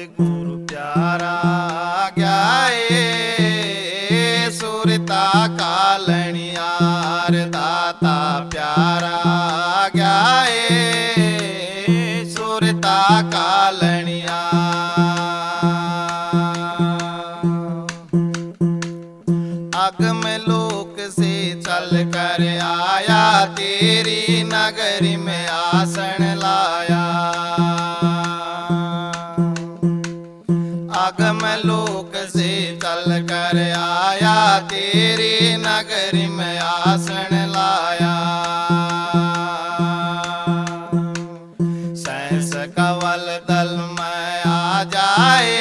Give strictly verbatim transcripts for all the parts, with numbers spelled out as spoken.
सतगुरु प्यारा आ गया ए सुरता कालनियार दाता प्यारा आ गया ए सुरता कालनिया। अगम लोक से चल कर आया तेरी नगरी में आसन लाया। अगम लोक से चल कर आया तेरी नगरी में आसन लाया। सहस कवल दल में आ जाए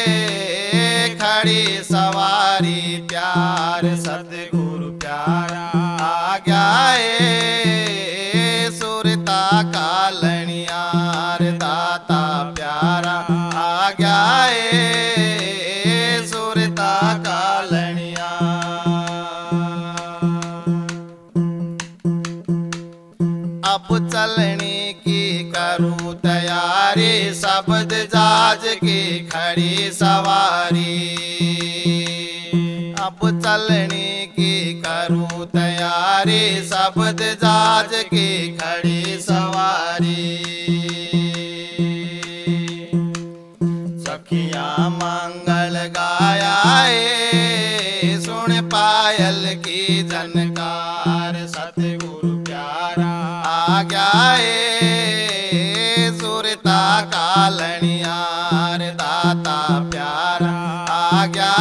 खड़ी सवारी प्यार सतगुरु प्यारा आ गया ए सुरता कालनियार दाता प्यारा आ गया ए सुरता कालनिया। अब चलने की करूँ तैयारी शब्द जाज की खड़ी सवारी। अब चलने की करूँ तैयारी शब्द जाज की खड़ी सवारी। सखियाँ मंगल गाया ए सुन पायल की जनकार सतगुरु प्यारा आ गया ए सुरता कालनियार दाता प्यारा आ गया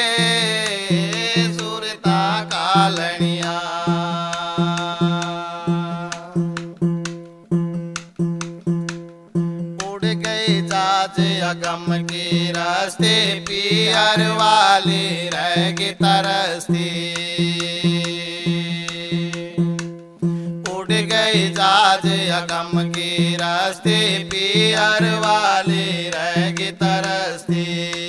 ए सुरता कालनिया। उड़ गई जाज अगम के रास्ते पियर वाली रह गई तरसती। उड़ गई जाज अगम के रास्ते पियर वाली रह गई तरसती।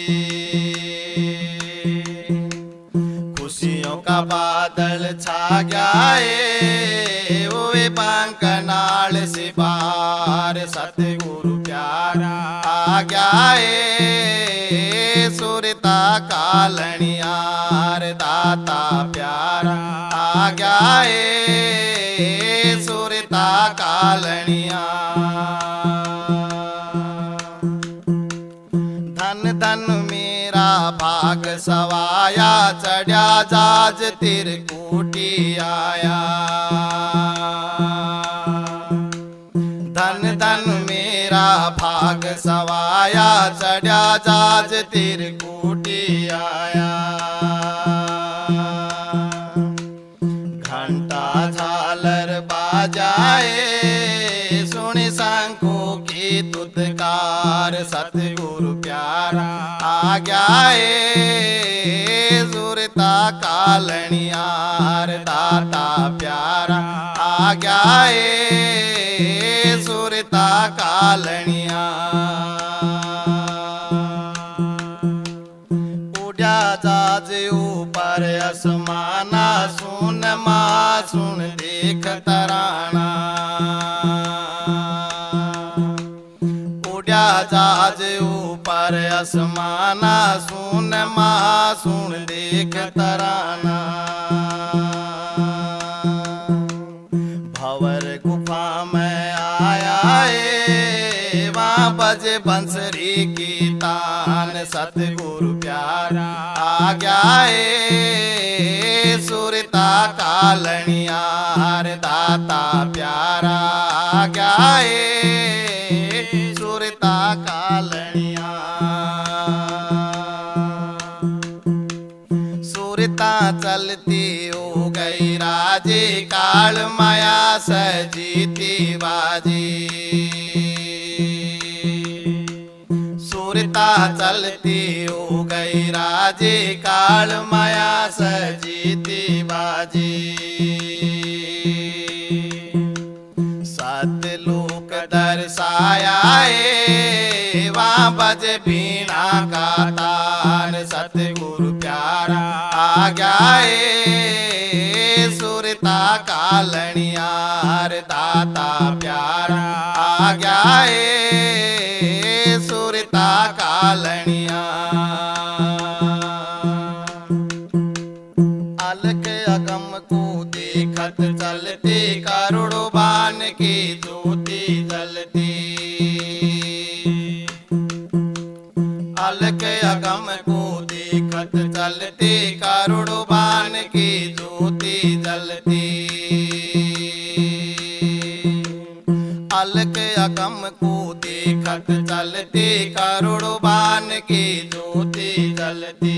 खुशियों का बादल छा गया ए ओए बांकनाल से बाहर सतगुरु प्यारा आ गया ए सुरता कालनियार दाता प्यारा आ गया ए सुरता कालनिया। धन धन मेरा भाग सवाया चढ़ा जाज तिरकुटी आया। धन धन मेरा भाग सवाया चढ़ा जाज तिरकुटी आया। घंटा झालर बाजाए सुन शंखों की तुतकार सतगुरु प्यारा आ गया ए सुरता कालनियार दाता प्यारा आ गया ए सुरता कालनिया। उड़ा जाज ऊपर आसमाना सुन माँ सुन देख तराना। उड़ा जाज ऊपर आसमाना सुन माँ सुन देख तराना। भंवर गुफा में आया ए वहाँ बजे बंसरी की तान सतगुरु प्यारा आ गया ए सुरता कालनियार दाता प्यारा आ गया ए सुरता कालनिया। सुरता चलती हो गई राजे काल माया सजीती बाजी। सुरता चलती हो गई राजे काल माया सजीती बाजी। सात लोक दर्शाया ए वहाँ बज बीणा का तान सतगुरु प्यारा आ गया ए सुरता कालनियार दाता प्यारा आ गया ए सुरता का कालनिया। अलख अगम को देखत चलती करोड़ों बाण की ज्योति जलती। अलख अगम को देखत चलती करोड़ों बाण की ज्योति जलती। अलख अगम को देखत चलती करोड़ों बाण की ज्योति जलती।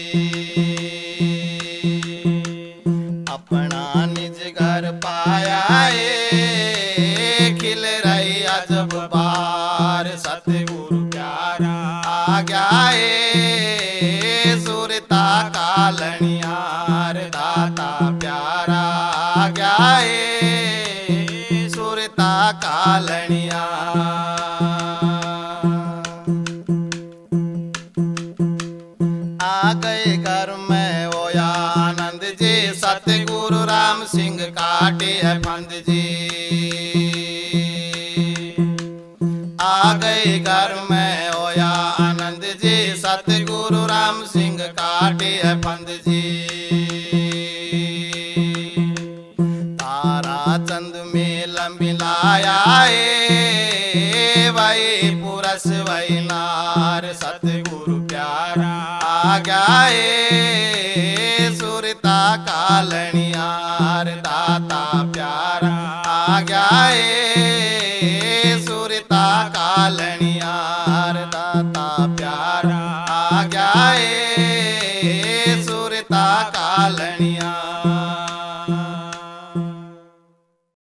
अपना निज घर पाया ए खिल रही अजब बार। सतगुरु प्यारा आ गया ए सुरता कालनियार। दाता प्यारा आ गया ए सुरता कालनिया। आ गए घर में होया आनंद जी। सतगुरु राम सिंह काटे है फंद जी। आ गए घर में होया आनंद जी। सतगुरु राम सिंह काटे है फंद जी। तारा चंद में लंबिलाया ए वही पुरस वही नार। सतगुरु प्यारा आ गया ए सुरता कालनियार। दाता प्यारा आ गया ए सुरता कालनियार।